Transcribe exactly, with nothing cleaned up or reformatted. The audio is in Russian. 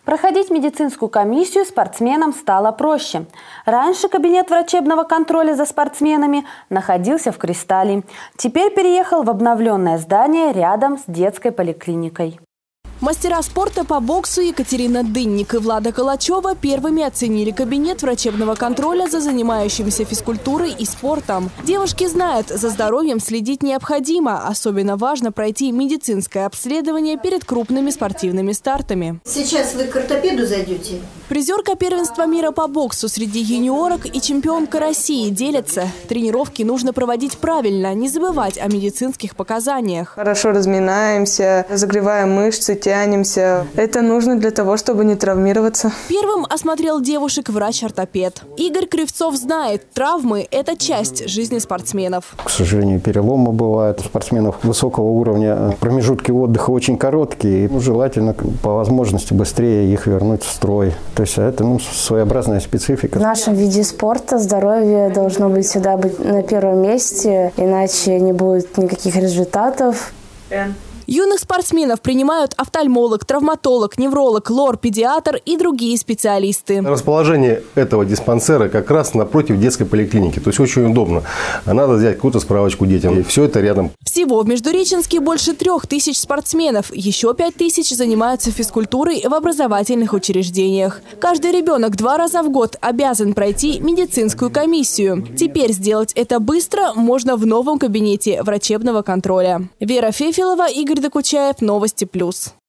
Проходить медицинскую комиссию спортсменам стало проще. Раньше кабинет врачебного контроля за спортсменами находился в Кристалле. Теперь переехал в обновленное здание рядом с детской поликлиникой. Мастера спорта по боксу Екатерина Дынник и Влада Калачева первыми оценили кабинет врачебного контроля за занимающимися физкультурой и спортом. Девушки знают, за здоровьем следить необходимо. Особенно важно пройти медицинское обследование перед крупными спортивными стартами. Сейчас вы к ортопеду зайдете? Призерка первенства мира по боксу среди юниорок и чемпионка России делятся. Тренировки нужно проводить правильно, не забывать о медицинских показаниях. Хорошо разминаемся, разогреваем мышцы, тянемся. Это нужно для того, чтобы не травмироваться. Первым осмотрел девушек врач-ортопед. Игорь Кривцов знает, травмы – это часть жизни спортсменов. К сожалению, переломы бывают у спортсменов высокого уровня. Промежутки отдыха очень короткие. Ну, желательно по возможности быстрее их вернуть в строй. То есть это ну, своеобразная специфика. В нашем виде спорта здоровье должно быть всегда быть на первом месте, иначе не будет никаких результатов. Юных спортсменов принимают офтальмолог, травматолог, невролог, лор-педиатр и другие специалисты. Расположение этого диспансера как раз напротив детской поликлиники. То есть очень удобно. Надо взять какую-то справочку детям. И все это рядом. Всего в Междуреченске больше трех тысяч спортсменов. Еще пять тысяч занимаются физкультурой в образовательных учреждениях. Каждый ребенок два раза в год обязан пройти медицинскую комиссию. Теперь сделать это быстро можно в новом кабинете врачебного контроля. Вера Фефилова, Игорь Докучаев, Новости Плюс.